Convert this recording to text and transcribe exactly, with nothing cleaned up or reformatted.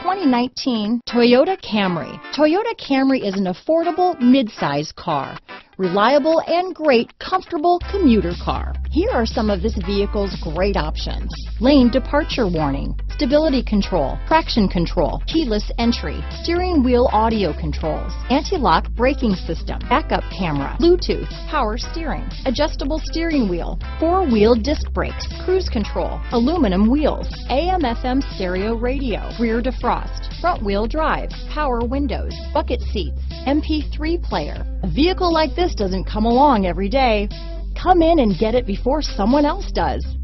twenty nineteen Toyota Camry. Toyota Camry is an affordable mid-size car. Reliable and great comfortable commuter car. Here are some of this vehicle's great options. Lane departure warning, stability control, traction control, keyless entry, steering wheel audio controls, anti-lock braking system, backup camera, Bluetooth, power steering, adjustable steering wheel, four-wheel disc brakes, cruise control, aluminum wheels, A M F M stereo radio, rear defrost, front wheel drive, power windows, bucket seats, M P three player. A vehicle like this doesn't come along every day. Come in and get it before someone else does.